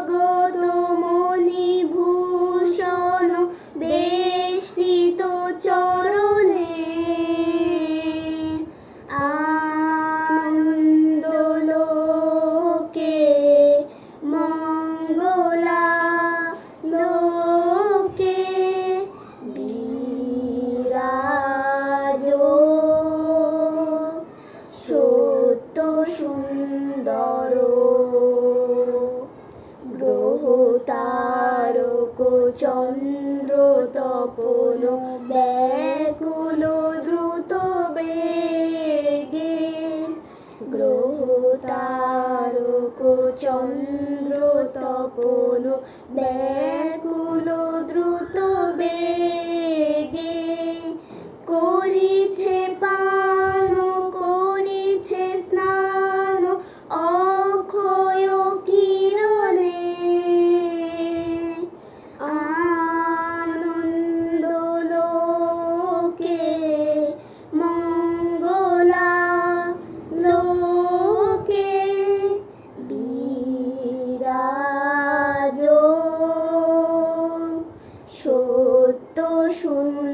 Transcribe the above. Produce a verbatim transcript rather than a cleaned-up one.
জগৎ মণিভূষণ বেষ্টিত চরণে আনন্দ লোকে মঙ্গলা লোকে বিরাজ সত্য সুন্দর গ্রহ তারক চন্দ্র তপন ব্যাকুল দ্রুত বেগে গ্রহ তারক চন্দ্র তপন ব্যাকুল দ্রুত বেগে করিছে পান করিছে স্নান অক্ষয় কিরণে আনন্দ লোকে মঙ্গলা লোকে বিরাজ সত্য সুন্দর